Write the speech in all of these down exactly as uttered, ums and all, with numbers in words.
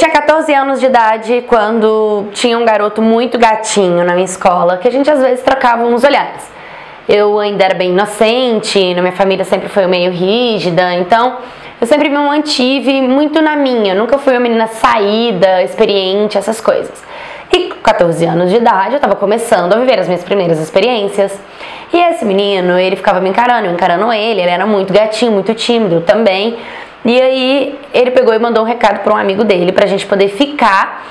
tinha quatorze anos de idade quando tinha um garoto muito gatinho na minha escola, que a gente às vezes trocava uns olhares. Eu ainda era bem inocente, na minha família sempre foi meio rígida, então eu sempre me mantive muito na minha, eu nunca fui uma menina saída, experiente, essas coisas. E com quatorze anos de idade eu tava começando a viver as minhas primeiras experiências. E esse menino, ele ficava me encarando, eu encarando ele, ele era muito gatinho, muito tímido também. E aí ele pegou e mandou um recado para um amigo dele pra gente poder ficar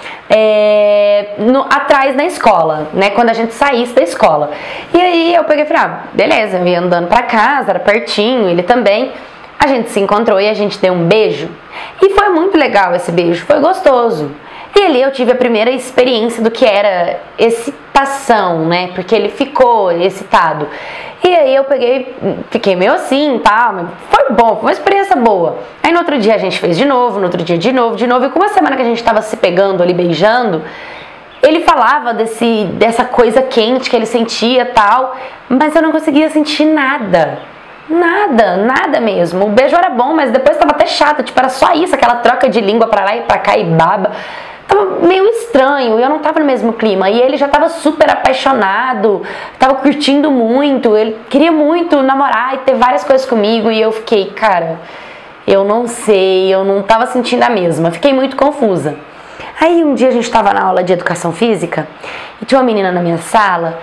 é, no, atrás na escola, né, quando a gente saísse da escola. E aí eu peguei e falei, ah, beleza, eu ia andando pra casa, era pertinho, ele também. A gente se encontrou e a gente deu um beijo. E foi muito legal esse beijo, foi gostoso. E ali eu tive a primeira experiência do que era excitação, né? Porque ele ficou excitado. E aí eu peguei, fiquei meio assim, tá? Mas foi bom, foi uma experiência boa. Aí no outro dia a gente fez de novo, no outro dia de novo, de novo. E com uma semana que a gente tava se pegando ali, beijando, ele falava desse, dessa coisa quente que ele sentia e tal, mas eu não conseguia sentir nada. Nada, nada mesmo. O beijo era bom, mas depois tava até chato, tipo, era só isso, aquela troca de língua pra lá e pra cá e baba. Tava meio estranho, eu não tava no mesmo clima. E ele já tava super apaixonado, tava curtindo muito, ele queria muito namorar e ter várias coisas comigo. E eu fiquei, cara, eu não sei, eu não tava sentindo a mesma, fiquei muito confusa. Aí um dia a gente tava na aula de educação física e tinha uma menina na minha sala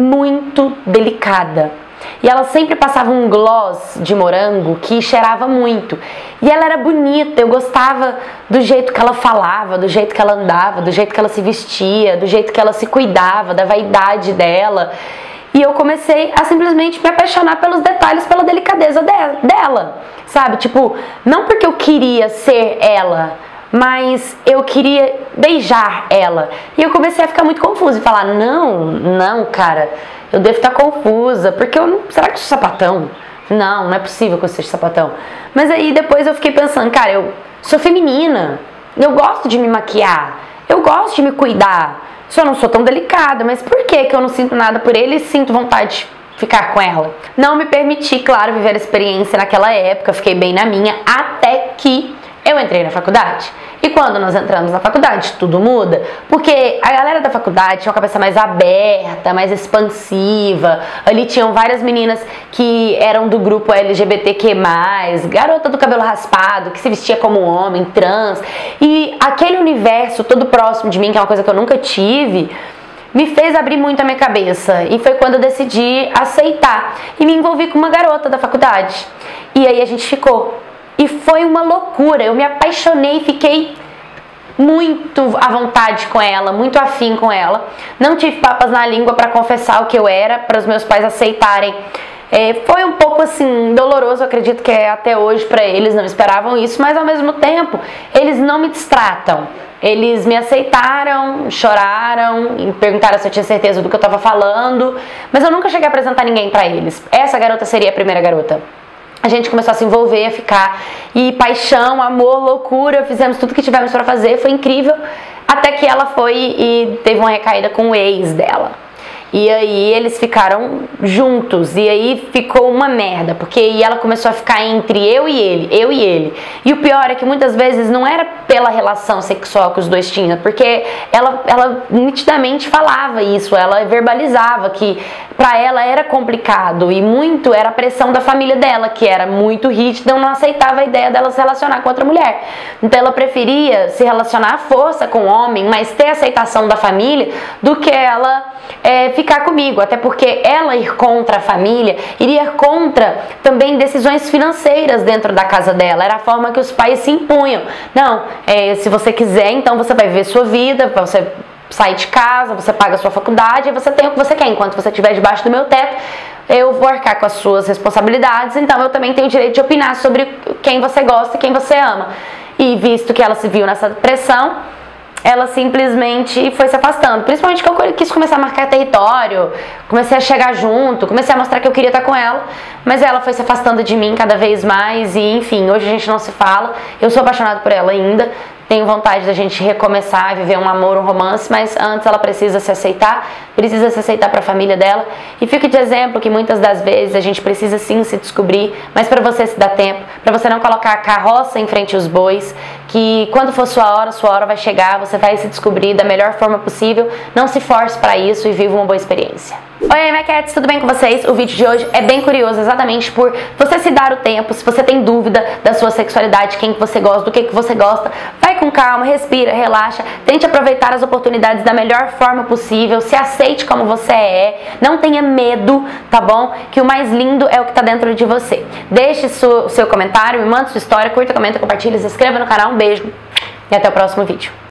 muito delicada. E ela sempre passava um gloss de morango que cheirava muito. E ela era bonita, eu gostava do jeito que ela falava, do jeito que ela andava, do jeito que ela se vestia, do jeito que ela se cuidava, da vaidade dela. E eu comecei a simplesmente me apaixonar pelos detalhes, pela delicadeza dela, sabe? Tipo, não porque eu queria ser ela, mas eu queria beijar ela. E eu comecei a ficar muito confusa e falar, não, não, cara, eu devo estar confusa, porque eu não, será que eu sou sapatão? Não, não é possível que eu seja sapatão. Mas aí depois eu fiquei pensando, cara, eu sou feminina, eu gosto de me maquiar, eu gosto de me cuidar, só não sou tão delicada, mas por que que eu não sinto nada por ele e sinto vontade de ficar com ela? Não me permiti, claro, viver a experiência naquela época, fiquei bem na minha, até que eu entrei na faculdade. E quando nós entramos na faculdade, tudo muda, porque a galera da faculdade tinha uma cabeça mais aberta, mais expansiva. Ali tinham várias meninas que eram do grupo L G B T Q mais, garota do cabelo raspado, que se vestia como homem, trans. E aquele universo todo próximo de mim, que é uma coisa que eu nunca tive, me fez abrir muito a minha cabeça. E foi quando eu decidi aceitar. E me envolvi com uma garota da faculdade. E aí a gente ficou. E foi uma loucura, eu me apaixonei, fiquei muito à vontade com ela, muito afim com ela. Não tive papas na língua para confessar o que eu era, para os meus pais aceitarem. É, foi um pouco assim, doloroso, acredito que é até hoje para eles, não esperavam isso, mas ao mesmo tempo, eles não me distratam. Eles me aceitaram, choraram, e perguntaram se eu tinha certeza do que eu estava falando, mas eu nunca cheguei a apresentar ninguém para eles. Essa garota seria a primeira garota. A gente começou a se envolver, a ficar, e paixão, amor, loucura, fizemos tudo que tivemos para fazer, foi incrível, até que ela foi e teve uma recaída com o ex dela. E aí eles ficaram juntos, e aí ficou uma merda, porque aí ela começou a ficar entre eu e ele, eu e ele. E o pior é que muitas vezes não era pela relação sexual que os dois tinham, porque ela, ela nitidamente falava isso, ela verbalizava que pra ela era complicado, e muito era a pressão da família dela, que era muito rígida, não aceitava a ideia dela se relacionar com outra mulher. Então ela preferia se relacionar à força com o homem, mas ter aceitação da família, do que ela é, ficar comigo, até porque ela ir contra a família iria contra também decisões financeiras dentro da casa dela, era a forma que os pais se impunham. Não, é, se você quiser, então você vai viver sua vida, você sair de casa, você paga a sua faculdade, e você tem o que você quer, enquanto você estiver debaixo do meu teto, eu vou arcar com as suas responsabilidades, então eu também tenho o direito de opinar sobre quem você gosta e quem você ama. E visto que ela se viu nessa pressão, ela simplesmente foi se afastando. Principalmente que eu quis começar a marcar território, comecei a chegar junto, comecei a mostrar que eu queria estar com ela, mas ela foi se afastando de mim cada vez mais e, enfim, hoje a gente não se fala. Eu sou apaixonada por ela ainda, tenho vontade da gente recomeçar, viver um amor, um romance, mas antes ela precisa se aceitar, precisa se aceitar para a família dela. E fica de exemplo que muitas das vezes a gente precisa sim se descobrir, mas para você se dar tempo, para você não colocar a carroça em frente aos bois, que quando for sua hora, sua hora vai chegar, você vai se descobrir da melhor forma possível. Não se force para isso e viva uma boa experiência. Oi, minha cats, tudo bem com vocês? O vídeo de hoje é bem curioso exatamente por você se dar o tempo. Se você tem dúvida da sua sexualidade, quem que você gosta, do que que você gosta, vai com calma, respira, relaxa, tente aproveitar as oportunidades da melhor forma possível, se aceite como você é, não tenha medo, tá bom? Que o mais lindo é o que tá dentro de você. Deixe o seu comentário, me manda sua história, curta, comenta, compartilha, se inscreva no canal, um beijo e até o próximo vídeo.